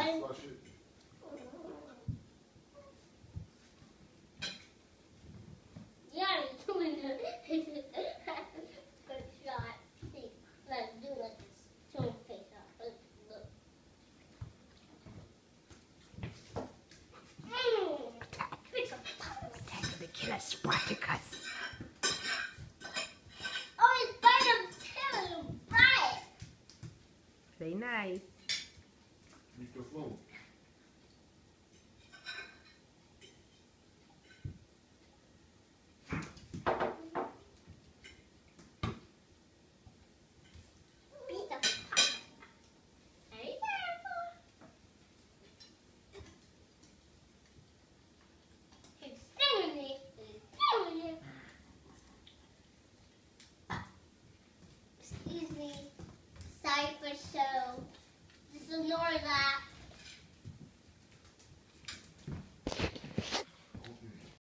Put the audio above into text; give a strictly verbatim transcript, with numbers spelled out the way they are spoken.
I flush it. Yeah, I'm doing it. Good shot. See, let's do like this. Show his face off. Look, look. Mm. Attack the killer Spartacus. Oh, it's bite him too. Right. Very nice. Use the phone. Beat the fuck. Very careful. He's stinging me. He's stinging me. Excuse me. Sorry for show. This is Nora.